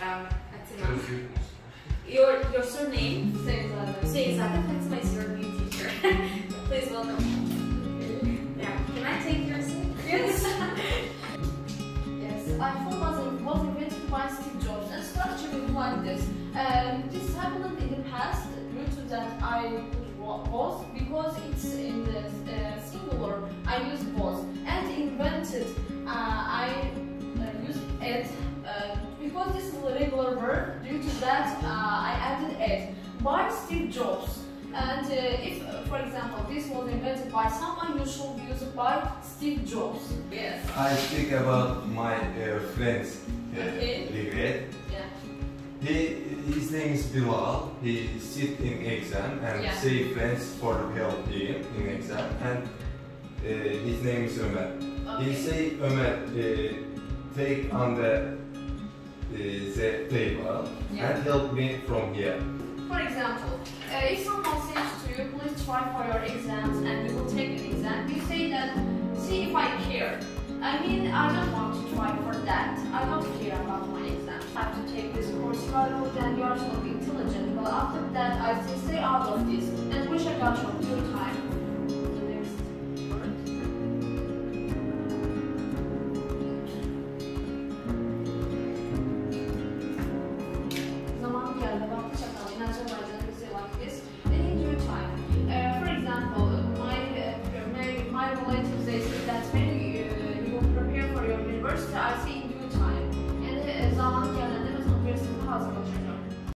Fatima. Your surname? Seyzade. Fatima is your new teacher. Please welcome. Yeah. Can I take your seat? Yes. Yes. iPhone was invented by Steve Jobs and structured like this. This happened in the past due to that I put was because it's in the singular. I use was and invented. I use it because this is a regular word. Due to that, I added it by Steve Jobs. And if, for example, this was invented by someone, you should use it by Steve Jobs. Yes. I speak about my friend's regret. Yeah. His name is Bilal. He sit in exam and say friends for help him in exam. And his name is Ömer. Okay. He say Ömer take on the table and help me from here. For example, if someone says to you, please try for your exams and you will take an exam, you say that, see if I care. I mean, I don't want to try for that. I don't care about my exam. I have to take this course rather than you are so intelligent. Well, after that, I say stay out of this and wish I got your time.